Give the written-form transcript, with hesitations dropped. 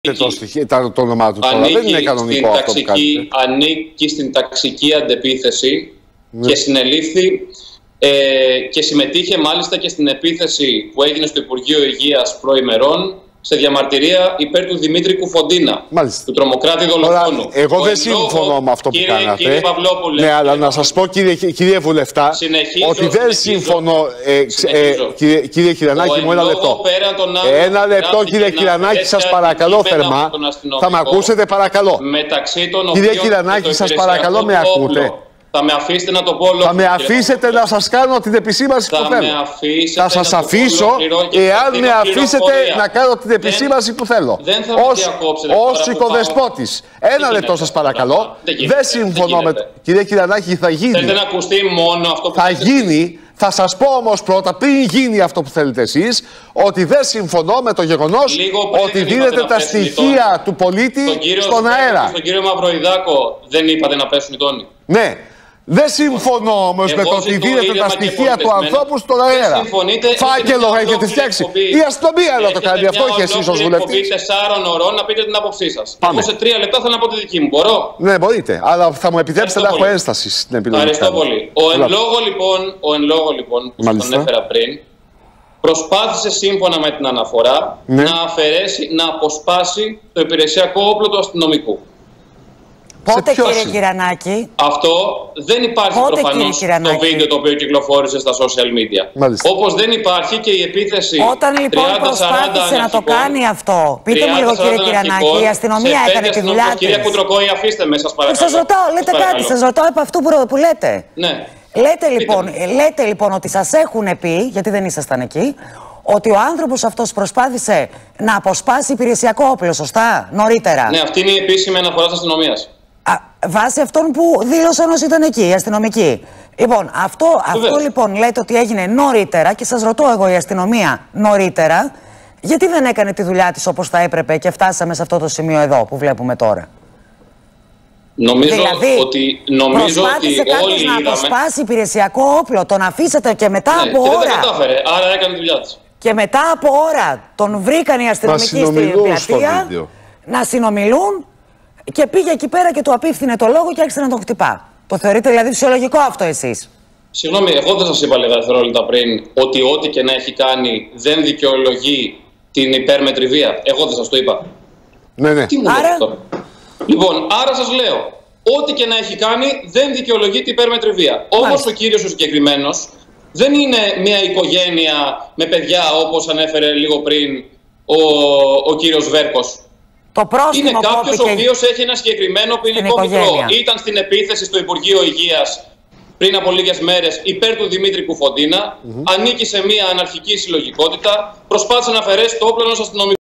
Το όνομά του τώρα. Δεν είναι κανονικό αυτό που κάνετε. Ανήκει στην ταξική αντεπίθεση και συνελήφθη και συμμετείχε μάλιστα και στην επίθεση που έγινε στο Υπουργείο Υγείας προημερών σε διαμαρτυρία υπέρ του Δημήτρη Κουφοντίνα, του τρομοκράτη δολοφόνου. Εγώ δεν συμφωνώ με αυτό που κάνατε. Κύριε Παυλόπουλε, ναι, αλλά να σας πω κύριε Βουλευτά, ότι δεν συμφωνώ. Κύριε Κυρανάκη μου, ένα λεπτό. Ένα λεπτό, κύριε Κυρανάκη, σας παρακαλώ θερμά. Θα με ακούσετε, παρακαλώ. Κύριε Κυρανάκη, σας παρακαλώ, με ακούτε? Θα με αφήσετε να το πω όλο. Θα με αφήσετε να σας κάνω την επισήμανση που θέλω. Θα σας αφήσω, εάν με αφήσετε να κάνω την επισήμανση που θέλω. Ως οικοδεσπότης. Ένα λεπτό σας παρακαλώ. Δεν συμφωνώ με... Κύριε Κυρανάκη, θα γίνει. Θέλετε να ακουστεί μόνο αυτό που θα γίνει. Θα σας πω όμως πρώτα, πριν γίνει αυτό που θέλετε εσείς, ότι δεν συμφωνώ με το γεγονός ότι δίνετε τα στοιχεία του πολίτη στον αέρα. Στον κύριο Μαυροϊδάκο δεν είπατε να πέσουν οι τόνοι? Ναι. Δεν συμφωνώ όμως με το ότι δίνετε τα στοιχεία του ανθρώπου στον αέρα. Φάκελο έχετε φτιάξει. Η αστυνομία να το κάνει αυτό, όχι εσείς ως βουλευτής. 4 ωρών να πείτε την άποψή σας. Εγώ σε 3 λεπτά θα να πω τη δική μου. Μπορώ? Ναι, μπορείτε. Αλλά θα μου επιτρέψετε να έχω ένσταση στην επιλογή. Ευχαριστώ πολύ. Ο εν λόγω λοιπόν που σας τον έφερα πριν, προσπάθησε σύμφωνα με την αναφορά να αφαιρέσει, να αποσπάσει το υπηρεσιακό όπλο του αστυνομικού. Πότε, κύριε Κυρανάκη? Αυτό δεν υπάρχει προφανώς στο βίντεο το οποίο κυκλοφόρησε στα social media. Όπως δεν υπάρχει και η επίθεση. Όταν λοιπόν προσπάθησε να το κάνει αυτό, πείτε μου λίγο, κύριε Κυρανάκη, η αστυνομία έκανε τη δουλειά της. Κύριε Κουτροκόη, αφήστε με, σας παρακαλώ. Σας ρωτάω, λέτε κάτι, σας ρωτάω από αυτού που λέτε. Ναι. Λέτε λοιπόν ότι σας έχουν πει, γιατί δεν ήσασταν εκεί, ότι ο άνθρωπος αυτός προσπάθησε να αποσπάσει υπηρεσιακό όπλο, σωστά, νωρίτερα? Ναι, αυτή είναι η επίσημη αναφορά της αστυνομίας. Βάσει αυτών που δήλωσαν όσοι ήταν εκεί, οι αστυνομικοί. Λοιπόν, αυτό λοιπόν λέτε ότι έγινε νωρίτερα και σας ρωτώ εγώ, η αστυνομία νωρίτερα, γιατί δεν έκανε τη δουλειά της όπως θα έπρεπε και φτάσαμε σε αυτό το σημείο εδώ που βλέπουμε τώρα? Νομίζω δηλαδή, ότι προσπάθησε κάποιος να αποσπάσει υπηρεσιακό όπλο, τον αφήσατε και μετά από ώρα. Και δεν κατάφερε, άρα έκανε τη δουλειά της. Και μετά από ώρα τον βρήκαν οι αστυνομικοί στην πλατεία να συνομιλούν. Και πήγε εκεί πέρα και του απίφθινε το λόγο και άρχισε να τον χτυπά. Το θεωρείτε δηλαδή φυσιολογικό αυτό εσείς? Συγγνώμη, εγώ δεν σας είπα λίγα δευτερόλεπτα πριν ότι ό,τι και να έχει κάνει δεν δικαιολογεί την υπέρμετρη βία? Εγώ δεν σας το είπα? Ναι. Τι μου λέτε τώρα? Λοιπόν, άρα σας λέω, ό,τι και να έχει κάνει δεν δικαιολογεί την υπέρμετρη βία. Όμως ο κύριος ο συγκεκριμένος δεν είναι μια οικογένεια με παιδιά όπως ανέφερε λίγο πριν ο κύριος Βέρκος. Είναι κάποιος ο οποίος έχει ένα συγκεκριμένο ποινικό μητρό. Ήταν στην επίθεση στο Υπουργείο Υγείας πριν από λίγες μέρες υπέρ του Δημήτρη Κουφοντίνα. Ανήκει σε μια αναρχική συλλογικότητα. Προσπάθησε να αφαιρέσει το όπλο ενός αστυνομικού.